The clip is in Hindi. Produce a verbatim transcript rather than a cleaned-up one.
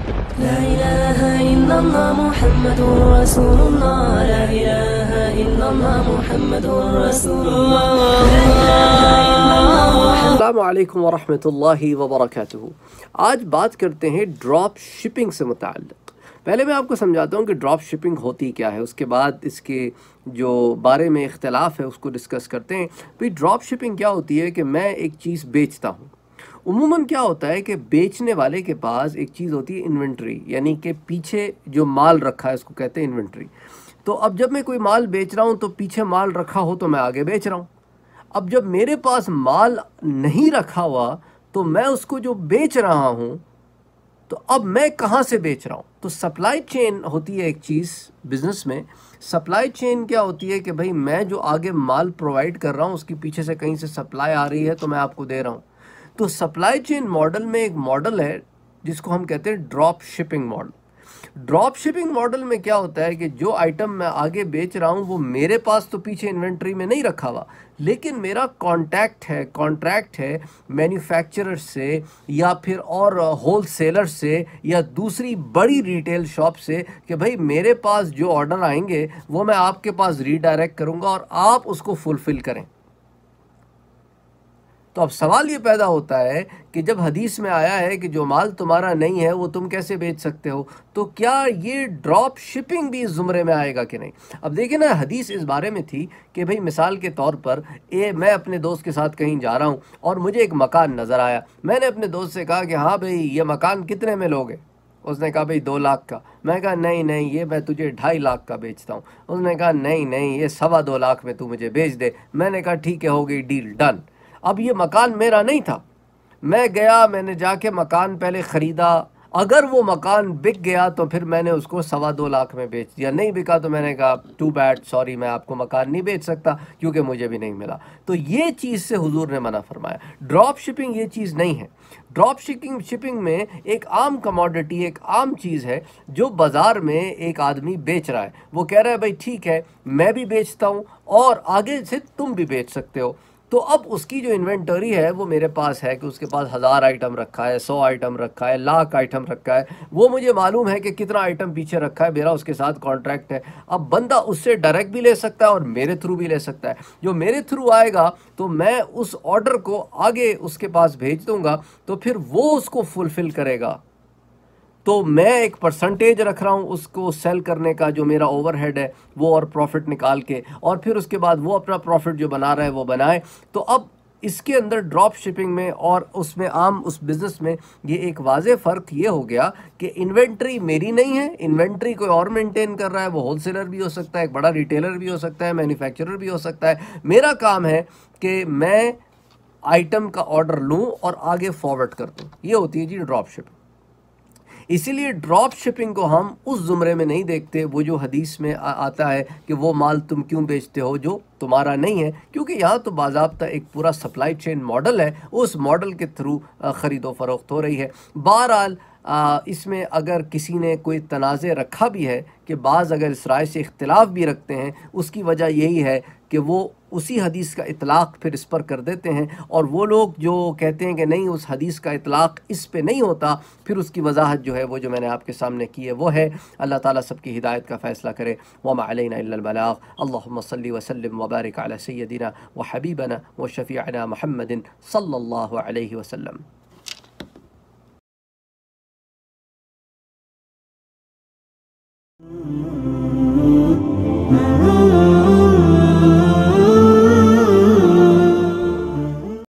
ला इलाहा इल्लल्लाह मुहम्मदुर रसूलुल्लाह, ला इलाहा इल्लल्लाह मुहम्मदुर रसूलुल्लाह। अस्सलामु अलैकुम वरहमतुल्लाहि वबरकातुहू। आज बात करते हैं ड्रॉप शिपिंग से मुताल्लिक़। पहले मैं आपको समझाता हूँ कि ड्रॉप शिपिंग होती क्या है, उसके बाद इसके जो बारे में इख्तिलाफ है उसको डिस्कस करते हैं। भाई ड्रॉप शिपिंग क्या होती है कि मैं एक चीज़ बेचता हूँ। उमूमन क्या होता है कि बेचने वाले के पास एक चीज़ होती है इन्वेंट्री, यानी कि पीछे जो माल रखा है उसको कहते हैं इन्वेंट्री। तो अब जब मैं कोई माल बेच रहा हूँ तो पीछे माल रखा हो तो मैं आगे बेच रहा हूँ। अब जब मेरे पास माल नहीं रखा हुआ तो मैं उसको जो बेच रहा हूँ, तो अब मैं कहाँ से बेच रहा हूँ? तो सप्लाई चेन होती है एक चीज़ बिज़नेस में। सप्लाई चेन क्या होती है कि भाई मैं जो आगे माल प्रोवाइड कर रहा हूँ उसके पीछे से कहीं से सप्लाई आ रही है तो मैं आपको दे रहा हूँ। तो सप्लाई चेन मॉडल में एक मॉडल है जिसको हम कहते हैं drop shipping model. Drop shipping model में क्या होता है कि जो आइटम मैं आगे बेच रहा हूँ वो मेरे पास तो पीछे इन्वेंट्री में नहीं रखा हुआ, लेकिन मेरा कॉन्टैक्ट है कॉन्ट्रैक्ट है मैन्युफैक्चरर से या फिर और होल सेलर से या दूसरी बड़ी रिटेल शॉप से कि भाई मेरे पास जो ऑर्डर आएंगे वो मैं आपके पास रीडायरेक्ट करूँगा और आप उसको फुलफ़िल करें। तो अब सवाल ये पैदा होता है कि जब हदीस में आया है कि जो माल तुम्हारा नहीं है वो तुम कैसे बेच सकते हो, तो क्या ये ड्रॉप शिपिंग भी इस ज़ुमरे में आएगा कि नहीं? अब देखिए ना, हदीस इस बारे में थी कि भाई मिसाल के तौर पर ए मैं अपने दोस्त के साथ कहीं जा रहा हूँ और मुझे एक मकान नज़र आया। मैंने अपने दोस्त से कहा कि हाँ भाई ये मकान कितने में लोगे? उसने कहा भाई दो लाख का। मैं कहा नहीं नहीं, ये मैं तुझे ढाई लाख का बेचता हूँ। उसने कहा नहीं नहीं, ये सवा दो लाख में तू मुझे बेच दे। मैंने कहा ठीक है, हो गई डील डन। अब ये मकान मेरा नहीं था, मैं गया, मैंने जाके मकान पहले ख़रीदा। अगर वो मकान बिक गया तो फिर मैंने उसको सवा दो लाख में बेच दिया। नहीं बिका तो मैंने कहा टू बैड, सॉरी, मैं आपको मकान नहीं बेच सकता क्योंकि मुझे भी नहीं मिला। तो ये चीज़ से हुजूर ने मना फरमाया। ड्रॉप शिपिंग ये चीज़ नहीं है। ड्रॉप शिपिंग शिपिंग में एक आम कमोडिटी, एक आम चीज़ है जो बाज़ार में एक आदमी बेच रहा है। वो कह रहा है भाई ठीक है मैं भी बेचता हूँ और आगे से तुम भी बेच सकते हो। तो अब उसकी जो इन्वेंटरी है वो मेरे पास है कि उसके पास हज़ार आइटम रखा है, सौ आइटम रखा है, लाख आइटम रखा है। वो मुझे मालूम है कि कितना आइटम पीछे रखा है, मेरा उसके साथ कॉन्ट्रैक्ट है। अब बंदा उससे डायरेक्ट भी ले सकता है और मेरे थ्रू भी ले सकता है। जो मेरे थ्रू आएगा तो मैं उस ऑर्डर को आगे उसके पास भेज दूंगा, तो फिर वो उसको फुलफ़िल करेगा। तो मैं एक परसेंटेज रख रहा हूँ उसको सेल करने का, जो मेरा ओवरहेड है वो, और प्रॉफिट निकाल के, और फिर उसके बाद वो अपना प्रॉफिट जो बना रहा है वो बनाए। तो अब इसके अंदर ड्रॉप शिपिंग में और उसमें आम उस बिज़नेस में ये एक वाज़े फ़र्क ये हो गया कि इन्वेंट्री मेरी नहीं है, इन्वेंट्री कोई और मेंटेन कर रहा है। वो होलसेलर भी हो सकता है, एक बड़ा रिटेलर भी हो सकता है, मैन्युफैक्चरर भी हो सकता है। मेरा काम है कि मैं आइटम का ऑर्डर लूँ और आगे फॉरवर्ड कर दूँ। ये होती है जी ड्रॉप शिपिंग। इसीलिए ड्रॉप शिपिंग को हम उस ज़ुमरे में नहीं देखते, वो जो हदीस में आ, आता है कि वो माल तुम क्यों बेचते हो जो तुम्हारा नहीं है, क्योंकि यहाँ तो बाज़ाब्ता एक पूरा सप्लाई चेन मॉडल है, उस मॉडल के थ्रू ख़रीदो फ़रोख्त हो रही है। बहरहाल इसमें अगर किसी ने कोई तनाज़े रखा भी है कि बाज़ अगर इस राय से इख्तिलाफ़ भी रखते हैं, उसकी वजह यही है कि वो उसी हदीस का इतलाक़ फिर इस पर कर देते हैं, और वो लोग जो कहते हैं कि नहीं उस हदीस का इतलाक़ इस पे नहीं होता, फिर उसकी वजाहत जो है वो जो मैंने आपके सामने की है वो है। अल्लाह ताला सबकी हिदायत का फ़ैसला करे। वमा अलैना इल्लल बलाग़। अल्लाहुम्मा सल्लि व सल्लिम व बारिक अला सय्यदिना व हबीबना व शफ़ीअना मुहम्मदिन सल्लल्लाहु अलैहि वसल्लम। Mm-hmm.